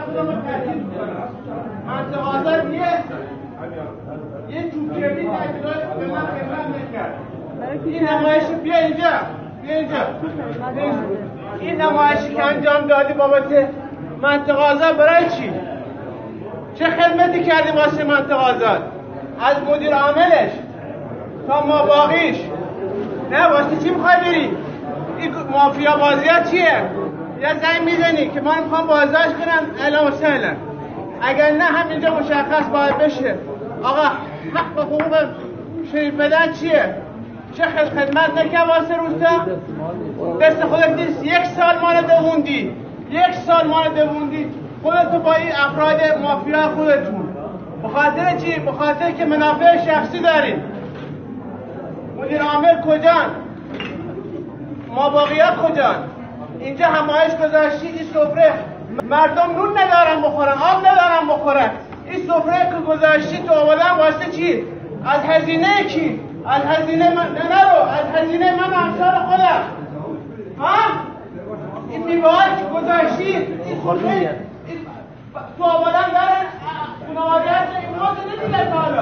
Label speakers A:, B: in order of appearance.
A: خودم رو تحلیل کنم. منطقه آزاد یه چوبکبری تحصیلات به من خدمت نکرد. این نمایش بیا اینجا. این نمایشی که انجام دادی بابت منطقه آزاد برای چی؟ چه خدمتی کردی واسه منطقه آزاد؟ از مدیر عاملش تا ماباقیش نه واسه چی میخوای بری؟ این مافیا بازیات چیه؟ یا زنگ میزنی که من میخوام بازداشت کنم اعلام سهلا. اگر نه همینجا مشخص باید بشه آقا حق و حقوق شریف بدن چیه؟ چه خدمت نکرد واسه روستا؟ دست خودت نیست. 1 سال ما رو دووندی. 1 سال ما رو دووندی خودتو با این افراد مافیا خودتون. بخاطر چی؟ بخاطر که منافع شخصی داریم. مدیر عامل کجان؟ ما باقیات کجان؟ اینجا همایش گذاشتی این سفره مردم نون ندارن بخورن، آب ندارن بخورن. این سفره که گذاشتی تو آوردن واسه چی؟ از هزینه کی؟ از هزینه من نرو، از هزینه من و امثال خودم. ها؟ این میوه‌هایی که گذاشتی این سفره تو آوردن دارن خانواده‌ات این موضوع ندیده تا حالا.